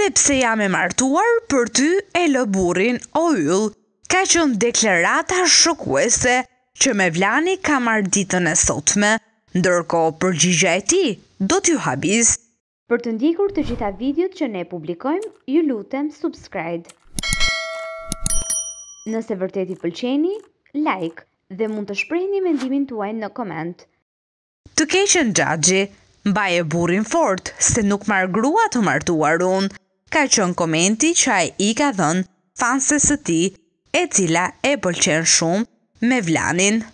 Edhe pse jam e martuar, për ty e lë burrin o yll. Ka qenë deklarata shokuese që Mevlani ka marrë ditën e sotme, ndërkohë përgjigjja e tij do t'ju habis. Për të ndjekur të gjitha videot që ne publikojmë, ju lutem subscribe. Nëse vërtet i pëlqeni, like dhe mund të shprehni mendimin tuaj në koment. Të keqen Xhaxhi, mbaje burrin fort se nuk marr grua të martuar unë, ka qenë komenti që ai i ka dhënë fanses së tij, e cila e pëlqen shumë Mevlanin.